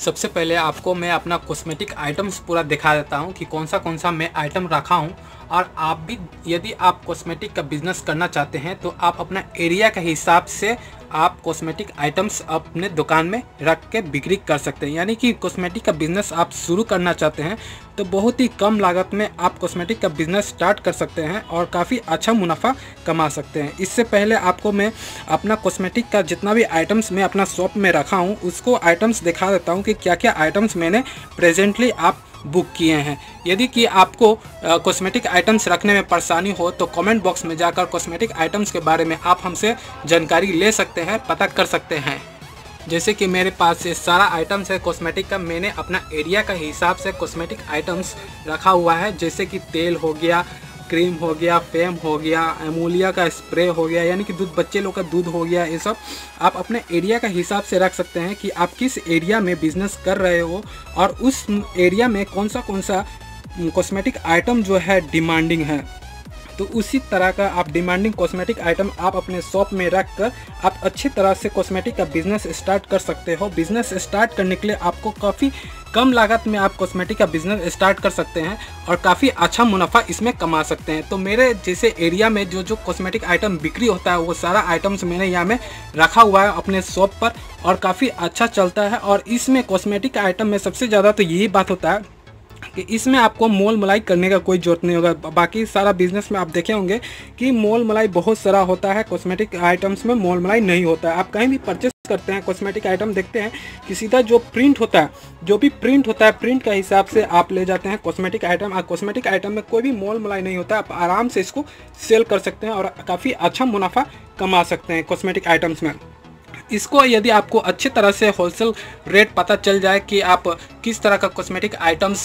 सबसे पहले आपको मैं अपना कॉस्मेटिक आइटम्स पूरा दिखा देता हूँ कि कौन सा मैं आइटम रखा हूँ। और आप भी यदि आप कॉस्मेटिक का बिज़नेस करना चाहते हैं तो आप अपना एरिया के हिसाब से आप कॉस्मेटिक आइटम्स अपने दुकान में रख के बिक्री कर सकते हैं। यानी कि कॉस्मेटिक का बिज़नेस आप शुरू करना चाहते हैं तो बहुत ही कम लागत में आप कॉस्मेटिक का बिज़नेस स्टार्ट कर सकते हैं और काफ़ी अच्छा मुनाफा कमा सकते हैं। इससे पहले आपको मैं अपना कॉस्मेटिक का जितना भी आइटम्स मैं अपना शॉप में रखा हूँ उसको आइटम्स दिखा देता हूँ कि क्या क्या आइटम्स मैंने प्रेजेंटली आप बुक किए हैं। यदि कि आपको कॉस्मेटिक आइटम्स रखने में परेशानी हो तो कमेंट बॉक्स में जाकर कॉस्मेटिक आइटम्स के बारे में आप हमसे जानकारी ले सकते हैं, पता कर सकते हैं। जैसे कि मेरे पास ये सारा आइटम्स है कॉस्मेटिक का, मैंने अपना एरिया का हिसाब से कॉस्मेटिक आइटम्स रखा हुआ है। जैसे कि तेल हो गया, क्रीम हो गया, फेम हो गया, एमोलिया का स्प्रे हो गया, यानी कि दूध, बच्चे लोग का दूध हो गया। ये सब आप अपने एरिया का हिसाब से रख सकते हैं कि आप किस एरिया में बिजनेस कर रहे हो और उस एरिया में कौन सा कॉस्मेटिक आइटम जो है डिमांडिंग है। तो उसी तरह का आप डिमांडिंग कॉस्मेटिक आइटम आप अपने शॉप में रख कर आप अच्छी तरह से कॉस्मेटिक का बिज़नेस स्टार्ट कर सकते हो। बिज़नेस स्टार्ट करने के लिए आपको काफ़ी कम लागत में आप कॉस्मेटिक का बिज़नेस स्टार्ट कर सकते हैं और काफ़ी अच्छा मुनाफा इसमें कमा सकते हैं। तो मेरे जैसे एरिया में जो कॉस्मेटिक आइटम बिक्री होता है वो सारा आइटम्स मैंने यहाँ में रखा हुआ है अपने शॉप पर और काफ़ी अच्छा चलता है। और इसमें कॉस्मेटिक आइटम में सबसे ज़्यादा तो यही बात होता है कि इसमें आपको मोल मलाई करने का कोई ज़रूरत नहीं होगा। बाकी सारा बिजनेस में आप देखे होंगे कि मोल मलाई बहुत सारा होता है, कॉस्मेटिक आइटम्स में मोल मलाई नहीं होता है। आप कहीं भी परचेस करते हैं कॉस्मेटिक आइटम देखते हैं कि सीधा जो प्रिंट होता है, जो भी प्रिंट होता है प्रिंट का हिसाब से आप ले जाते हैं कॉस्मेटिक आइटम। और कॉस्मेटिक आइटम में कोई भी मोल मलाई नहीं होता है, आप आराम से इसको सेल कर सकते हैं और काफ़ी अच्छा मुनाफा कमा सकते हैं कॉस्मेटिक आइटम्स में। इसको यदि आपको अच्छे तरह से होलसेल रेट पता चल जाए कि आप किस तरह का कॉस्मेटिक आइटम्स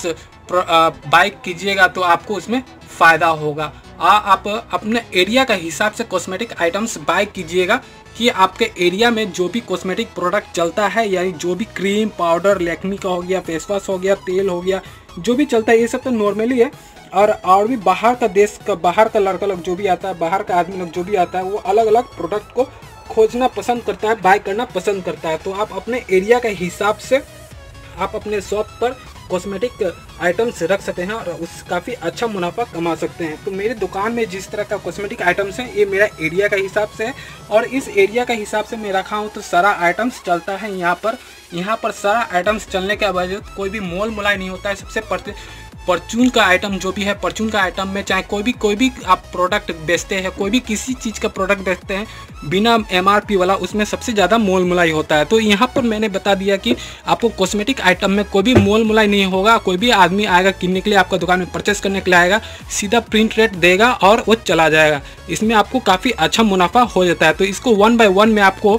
बाय कीजिएगा तो आपको उसमें फ़ायदा होगा। आप अपने एरिया का हिसाब से कॉस्मेटिक आइटम्स बाय कीजिएगा कि आपके एरिया में जो भी कॉस्मेटिक प्रोडक्ट चलता है, यानी जो भी क्रीम, पाउडर, लैक्मी का हो गया, फेस वॉश हो गया, तेल हो गया, जो भी चलता है ये सब तो नॉर्मली है। और भी बाहर का देश का, बाहर का लड़का लोग जो भी आता है, बाहर का आदमी लोग जो भी आता है वो अलग अलग प्रोडक्ट को खोजना पसंद करता है, बाय करना पसंद करता है। तो आप अपने एरिया के हिसाब से आप अपने शॉप पर कॉस्मेटिक आइटम्स रख सकते हैं और उस काफ़ी अच्छा मुनाफा कमा सकते हैं। तो मेरे दुकान में जिस तरह का कॉस्मेटिक आइटम्स हैं ये मेरा एरिया का हिसाब से है और इस एरिया का हिसाब से मैं रखा हूँ तो सारा आइटम्स चलता है यहाँ पर सारा आइटम्स चलने के बावजूद कोई भी मोल मुलाई नहीं होता है। सबसे परचून का आइटम जो भी है, परचून का आइटम में चाहे कोई भी आप प्रोडक्ट बेचते हैं, कोई भी किसी चीज़ का प्रोडक्ट बेचते हैं बिना MRP वाला, उसमें सबसे ज़्यादा मोल मुलाई होता है। तो यहाँ पर मैंने बता दिया कि आपको कॉस्मेटिक आइटम में कोई भी मोल मुलाई नहीं होगा। कोई भी आदमी आएगा किनने के लिए, आपका दुकान में परचेस करने के लिए आएगा, सीधा प्रिंट रेट देगा और वो चला जाएगा। इसमें आपको काफ़ी अच्छा मुनाफा हो जाता है। तो इसको 1 बाय 1 में आपको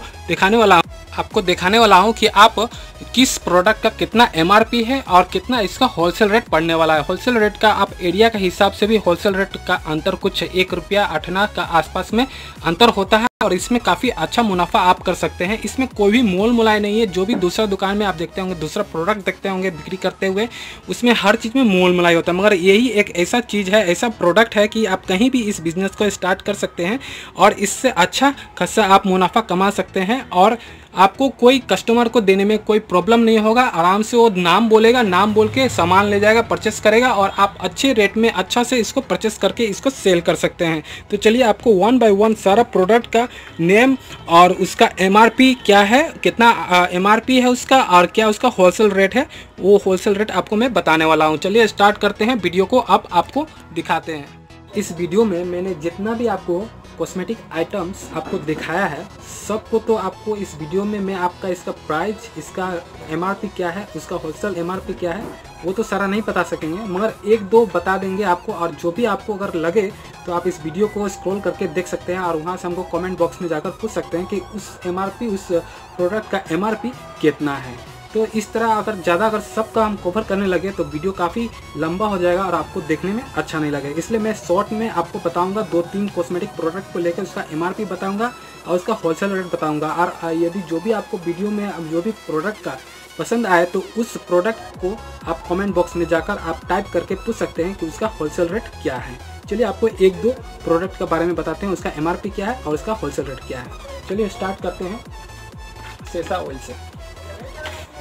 दिखाने वाला हूँ कि आप किस प्रोडक्ट का कितना MRP है और कितना इसका होलसेल रेट पड़ने वाला है। होलसेल रेट का आप एरिया के हिसाब से भी होलसेल रेट का अंतर कुछ 1 रुपया 8 आना का आसपास में अंतर होता है और इसमें काफ़ी अच्छा मुनाफा आप कर सकते हैं। इसमें कोई भी मोल मुलाई नहीं है। जो भी दूसरा दुकान में आप देखते होंगे, दूसरा प्रोडक्ट देखते होंगे बिक्री करते हुए, उसमें हर चीज़ में मोल मुलाई होता है, मगर यही एक ऐसा चीज़ है, ऐसा प्रोडक्ट है कि आप कहीं भी इस बिज़नेस को स्टार्ट कर सकते हैं और इससे अच्छा खासा आप मुनाफा कमा सकते हैं और आपको कोई कस्टमर को देने में कोई प्रॉब्लम नहीं होगा। आराम से वो नाम बोलेगा, नाम बोल के सामान ले जाएगा, परचेस करेगा और आप अच्छे रेट में अच्छा से इसको परचेस करके इसको सेल कर सकते हैं। तो चलिए आपको 1 बाय 1 सारा प्रोडक्ट का नेम और उसका MRP क्या है, कितना MRP है उसका और क्या उसका होलसेल रेट है, वो होलसेल रेट आपको मैं बताने वाला हूँ। चलिए स्टार्ट करते हैं वीडियो को, अब आपको दिखाते हैं। इस वीडियो में मैंने जितना भी आपको कॉस्मेटिक आइटम्स आपको दिखाया है सबको तो आपको इस वीडियो में मैं आपका इसका प्राइस, इसका MRP क्या है, उसका होलसेल MRP क्या है वो तो सारा नहीं बता सकेंगे, मगर 1-2 बता देंगे आपको। और जो भी आपको अगर लगे तो आप इस वीडियो को स्क्रॉल करके देख सकते हैं और वहाँ से हमको कमेंट बॉक्स में जाकर पूछ सकते हैं कि उस MRP, उस प्रोडक्ट का MRP कितना है। तो इस तरह अगर सबका हम कवर करने लगे तो वीडियो काफ़ी लंबा हो जाएगा और आपको देखने में अच्छा नहीं लगेगा। इसलिए मैं शॉर्ट में आपको बताऊंगा 2-3 कॉस्मेटिक प्रोडक्ट को लेकर उसका MRP बताऊंगा और उसका होलसेल रेट बताऊंगा। और यदि जो भी आपको वीडियो में जो भी प्रोडक्ट का पसंद आए तो उस प्रोडक्ट को आप कमेंट बॉक्स में जाकर आप टाइप करके पूछ सकते हैं कि उसका होलसेल रेट क्या है। चलिए आपको 1-2 प्रोडक्ट के बारे में बताते हैं, उसका MRP क्या है और उसका होलसेल रेट क्या है। चलिए स्टार्ट करते हैं सेसा ऑयल से।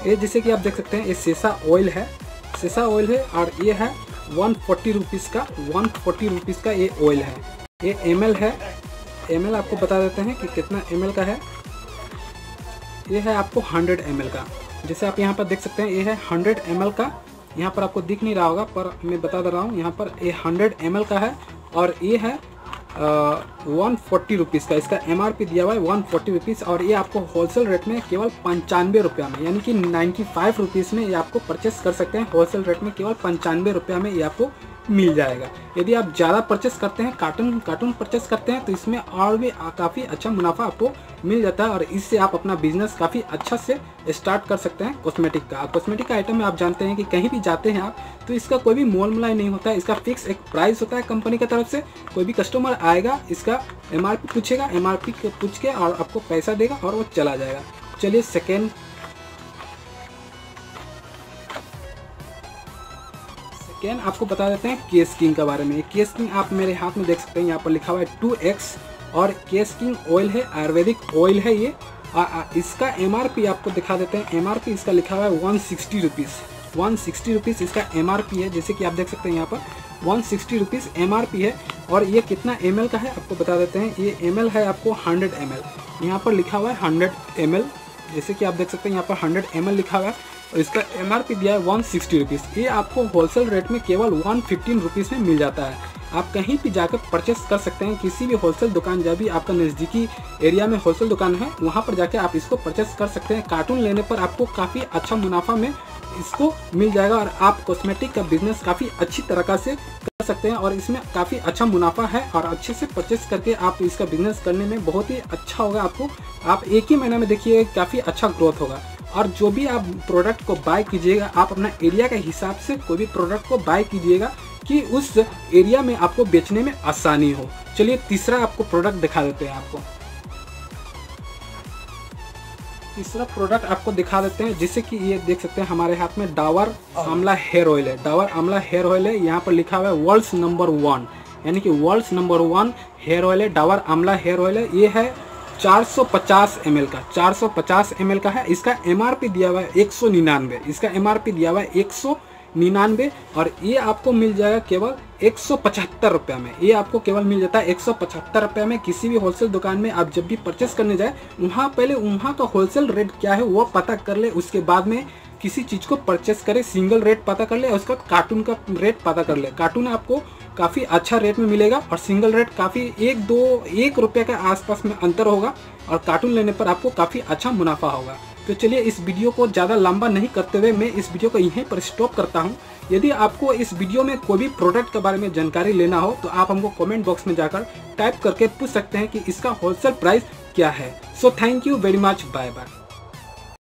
ये जैसे कि आप देख सकते हैं ये सेसा ऑयल है, सेसा ऑयल है और ये है 140 रुपीज़ का, 140 रुपीज़ का ये ऑयल है। ये ml है, ml आपको बता देते हैं कि कितना ml का है। ये है आपको 100 ml का, जैसे आप यहाँ पर देख सकते हैं ये है 100 ml का। यहाँ पर आपको दिख नहीं रहा होगा पर मैं बता दे रहा हूँ, यहाँ पर ये 100 ml का है और ये है 140 रुपीज़ का। इसका MRP दिया हुआ है 140 रुपीज़ और ये आपको होलसेल रेट में केवल 95 रुपये में, यानी कि 95 रुपीज़ में ये आपको परचेस कर सकते हैं। होलसेल रेट में केवल 95 रुपये में ये आपको मिल जाएगा। यदि आप ज़्यादा परचेस करते हैं, कार्टून परचेस करते हैं, तो इसमें और भी काफ़ी अच्छा मुनाफा आपको मिल जाता है और इससे आप अपना बिजनेस काफ़ी अच्छा से स्टार्ट कर सकते हैं। कॉस्मेटिक का, कॉस्मेटिक का आइटम में आप जानते हैं कि कहीं भी जाते हैं आप तो इसका कोई भी मोल मलाई नहीं होता है। इसका फिक्स एक प्राइस होता है कंपनी की तरफ से। कोई भी कस्टमर आएगा, इसका MRP पूछेगा, MRP पूछ के और आपको पैसा देगा और वो चला जाएगा। चलिए सेकेंड आपको बता देते हैं केस किंग के बारे में। केस किंग आप मेरे हाथ में देख सकते हैं, यहाँ पर लिखा हुआ है 2X और केस किंग ऑयल है, आयुर्वेदिक ऑयल है ये। इसका MRP आपको दिखा देते हैं। MRP इसका लिखा हुआ है 160 रुपीज़, 160 रुपीज़ इसका MRP है। जैसे कि आप देख सकते हैं यहाँ पर 160 रुपीज़ MRP है। और ये कितना ml का है आपको बता देते हैं। ये ml है आपको 100 ml, यहाँ पर लिखा हुआ है 100 ml। जैसे कि आप देख सकते हैं यहाँ पर 100 ml लिखा हुआ है और इसका MRP दिया है 160 रुपीज़। ये आपको होलसेल रेट में केवल 115 रुपीज़ में मिल जाता है। आप कहीं भी जाकर परचेस कर सकते हैं, किसी भी होलसेल दुकान, जब भी आपका नज़दीकी एरिया में होलसेल दुकान है वहाँ पर जाकर आप इसको परचेस कर सकते हैं। कार्टून लेने पर आपको काफ़ी अच्छा मुनाफा में इसको मिल जाएगा और आप कॉस्मेटिक का बिजनेस काफ़ी अच्छी तरीक़ा से कर सकते हैं और इसमें काफ़ी अच्छा मुनाफा है और अच्छे से परचेस करके आप इसका बिजनेस करने में बहुत ही अच्छा होगा आपको। आप एक ही महीने में देखिए काफ़ी अच्छा ग्रोथ होगा। और जो भी आप प्रोडक्ट को बाय कीजिएगा, आप अपना एरिया के हिसाब से कोई भी प्रोडक्ट को बाय कीजिएगा कि उस एरिया में आपको बेचने में आसानी हो। चलिए तीसरा आपको प्रोडक्ट दिखा देते हैं। आपको तीसरा प्रोडक्ट आपको दिखा देते हैं, जिससे कि ये देख सकते हैं हमारे हाथ में डाबर आंवला हेयर ऑयल है। डाबर आंवला हेयर ऑयल है, यहाँ पर लिखा हुआ है वर्ल्ड्स नंबर 1, यानी कि वर्ल्ड्स नंबर 1 हेयर ऑयल है। डाबर आंवला हेयर ऑयल है, ये है 450 ml का, 450 ml का है। इसका MRP दिया हुआ है 199, इसका MRP दिया हुआ है 199 और ये आपको मिल जाएगा केवल 175 रुपये में। ये आपको केवल मिल जाता है 175 रुपये में। किसी भी होलसेल दुकान में आप जब भी परचेस करने जाए, वहाँ पहले वहाँ का होलसेल रेट क्या है वो पता कर ले, उसके बाद में किसी चीज़ को परचेस करे। सिंगल रेट पता कर ले, उसके बाद कार्टून का रेट पता कर ले। कार्टून आपको काफ़ी अच्छा रेट में मिलेगा और सिंगल रेट काफ़ी 1 रुपये के आसपास में अंतर होगा और कार्टून लेने पर आपको काफ़ी अच्छा मुनाफा होगा। तो चलिए इस वीडियो को ज़्यादा लंबा नहीं करते हुए मैं इस वीडियो को यहीं पर स्टॉप करता हूं। यदि आपको इस वीडियो में कोई भी प्रोडक्ट के बारे में जानकारी लेना हो तो आप हमको कमेंट बॉक्स में जाकर टाइप करके पूछ सकते हैं कि इसका होलसेल प्राइस क्या है। So thank you very much, bye bye.